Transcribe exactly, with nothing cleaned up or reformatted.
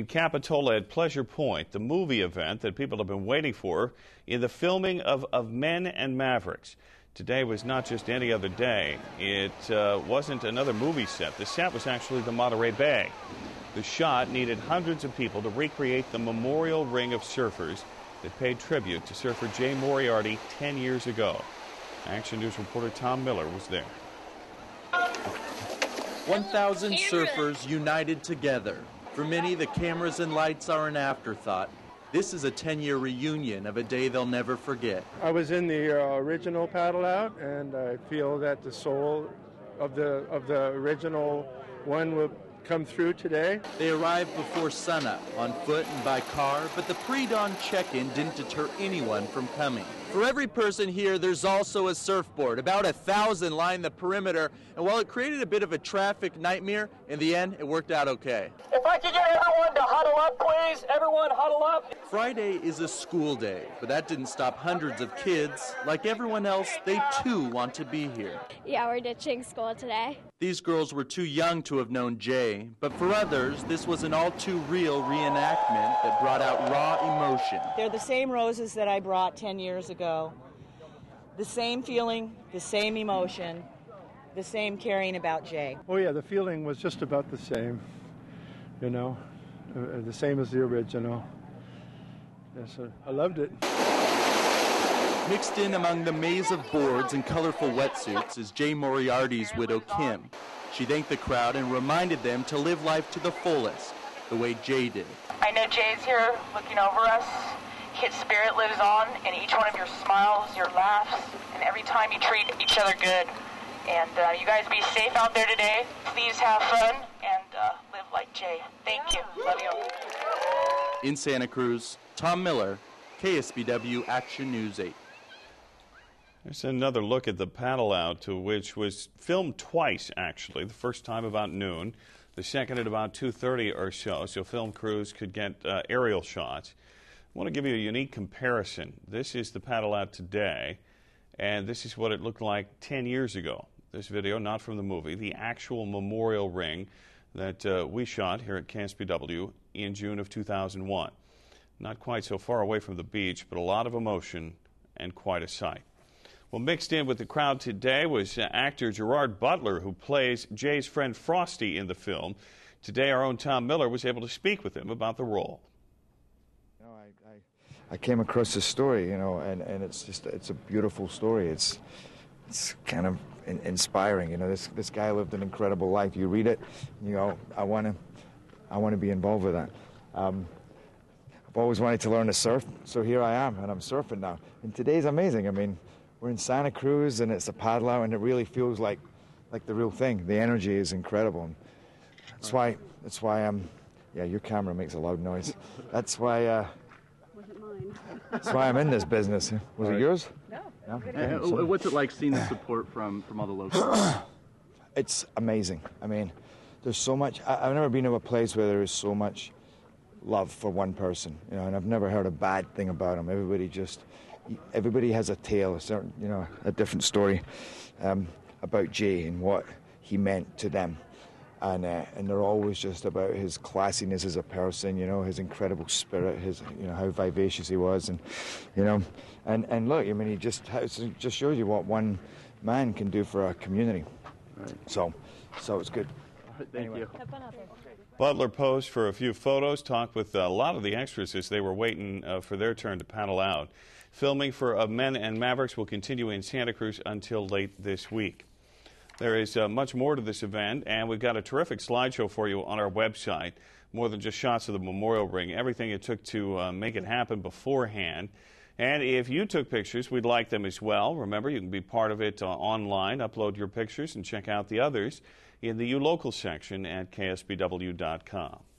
Capitola at Pleasure Point, the movie event that people have been waiting for in the filming of, of Men and Mavericks. Today was not just any other day. It uh, wasn't another movie set. The set was actually the Monterey Bay. The shot needed hundreds of people to recreate the memorial ring of surfers that paid tribute to surfer Jay Moriarity ten years ago. Action News reporter Tom Miller was there. one thousand surfers united together. For many, the cameras and lights are an afterthought. This is a ten-year reunion of a day they'll never forget. I was in the uh, original paddle out, and I feel that the soul of the of the original one will come through today. They arrived before sunup, on foot and by car, but the pre-dawn check-in didn't deter anyone from coming. For every person here, there's also a surfboard. About a thousand line the perimeter, and while it created a bit of a traffic nightmare, in the end, it worked out okay. If I could get everyone to huddle up, please. Everyone huddle up. Friday is a school day, but that didn't stop hundreds of kids. Like everyone else, they too want to be here. Yeah, we're ditching school today. These girls were too young to have known Jay, but for others, this was an all-too-real reenactment that brought out raw emotion. They're the same roses that I brought ten years ago. The same feeling, the same emotion, the same caring about Jay. Oh yeah, the feeling was just about the same, you know, uh, the same as the original. Yes, uh, I loved it. Mixed in among the maze of boards and colorful wetsuits is Jay Moriarty's widow, Kim. She thanked the crowd and reminded them to live life to the fullest, the way Jay did. I know Jay's here looking over us. His spirit lives on in each one of your smiles, your laughs, and every time you treat each other good. And uh, you guys be safe out there today. Please have fun and uh, live like Jay. Thank you. Love you. In Santa Cruz, Tom Miller, K S B W Action News eight. There's another look at the paddle out, which was filmed twice, actually. The first time about noon, the second at about two thirty or so, so film crews could get uh, aerial shots. I want to give you a unique comparison. This is the paddle out today, and this is what it looked like ten years ago. This video, not from the movie, the actual memorial ring that uh, we shot here at K S B W in June of two thousand one. Not quite so far away from the beach, but a lot of emotion and quite a sight. Well, mixed in with the crowd today was uh, actor Gerard Butler, who plays Jay's friend Frosty in the film. Today, our own Tom Miller was able to speak with him about the role. You know, I, I, I came across this story, you know, and, and it's just, it's a beautiful story. It's, it's kind of in, inspiring, you know. This, this guy lived an incredible life. You read it, and you go, I want to, I want to be involved with that. Um, I've always wanted to learn to surf, so here I am, and I'm surfing now. And today's amazing. I mean, we're in Santa Cruz, and it's a paddle out, and it really feels like, like the real thing. The energy is incredible. And that's why, that's why I'm, yeah, your camera makes a loud noise. That's why, uh, Wasn't mine. that's why I'm in this business. Was Right. it yours? No. No? Uh, Okay. So- What's it like seeing the support from, from all the locals? It's amazing. I mean, there's so much. I, I've never been to a place where there is so much love for one person, you know, and I've never heard a bad thing about him. Everybody just, everybody has a tale, a certain, you know, a different story um, about Jay and what he meant to them. And, uh, and they're always just about his classiness as a person, you know, his incredible spirit, his, you know, how vivacious he was, and, you know, and, and look, I mean, he just it just shows you what one man can do for a community. Right. So, so it's good. Thank Anyway. you. Have fun out there. Butler posed for a few photos, talked with a lot of the extras as they were waiting uh, for their turn to paddle out. Filming for uh, Men and Mavericks will continue in Santa Cruz until late this week. There is uh, much more to this event, and we've got a terrific slideshow for you on our website. More than just shots of the memorial ring, everything it took to uh, make it happen beforehand. And if you took pictures, we'd like them as well. Remember, you can be part of it uh, online, upload your pictures, and check out the others in the U Local section at K S B W dot com.